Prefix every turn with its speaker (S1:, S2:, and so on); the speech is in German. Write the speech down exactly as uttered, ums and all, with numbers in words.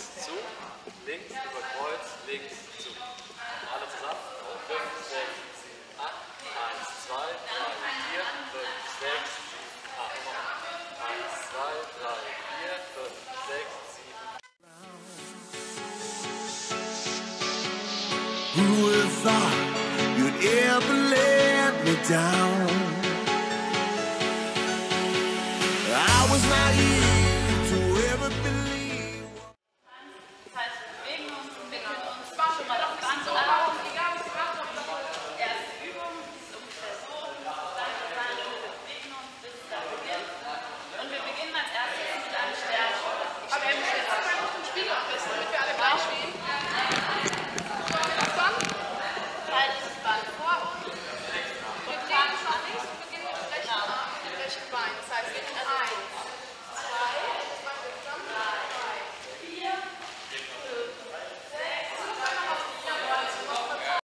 S1: zu, links über Kreuz, links zu. Alle zusammen. fünf, sechs, sieben, acht. eins, zwei, drei, vier, fünf, sechs, sieben, acht. eins, zwei, drei, vier, fünf, sechs, sieben.
S2: Who would have thought you'd ever let me down?